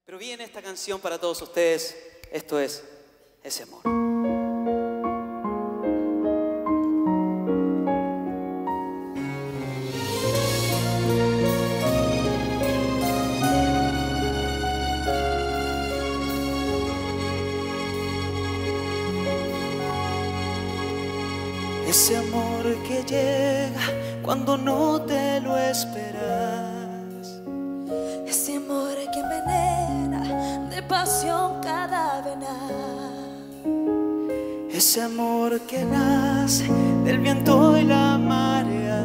Pero viene esta canción para todos ustedes. Esto es Ese Amor. Ese amor que llega cuando no te lo esperas. Ese amor que envenena de pasión cada vena. Ese amor que nace del viento y la marea.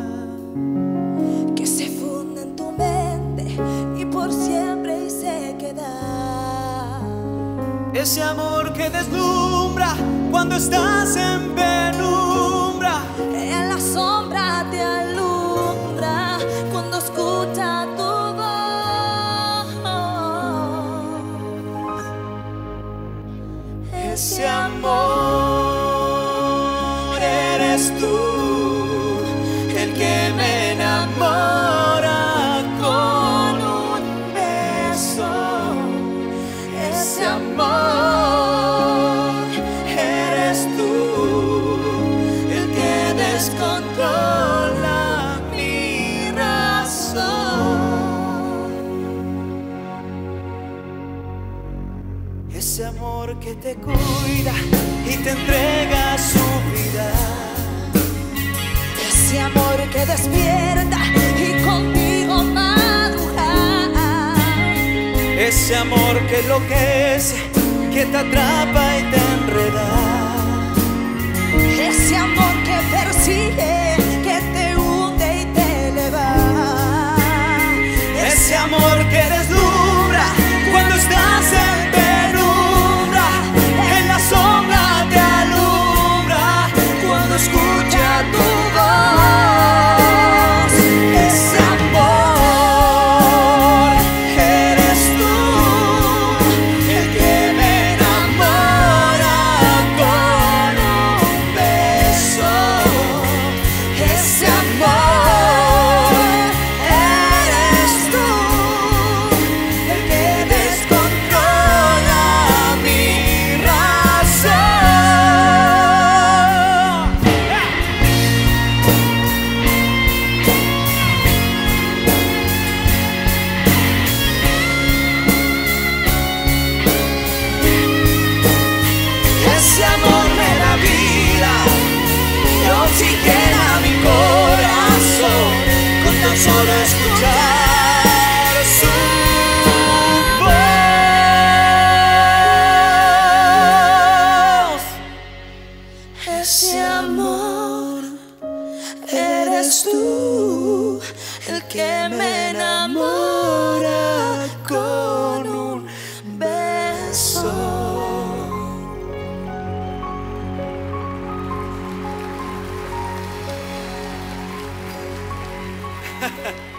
Que se funde en tu mente y por siempre y se queda. Ese amor que deslumbra cuando estás en penumbra. En la sombra te alumbra cuando escucha tu voz. Ese amor eres tú, el que me enamora con un beso. Ese amor eres tú, el que descontrola mi razón. Ese amor que te cuida y te entrega su vida. Ese amor que despierta y contigo madruga. Ese amor que enloquece, que te atrapa y te enreda. Ese amor que persigue, que te hunde y te eleva. Ese amor que deslumbra cuando estás en penumbra. En la sombra te alumbra cuando escucha tu voz. Ese amor eres tú, el que me enamora con un beso. Ese amor eres tú, el que descontrola mi razón. Ese amor me da vida y oxigena mi corazón con tan solo escuchar su voz. Ese amor eres tú, el que me enamora con un beso.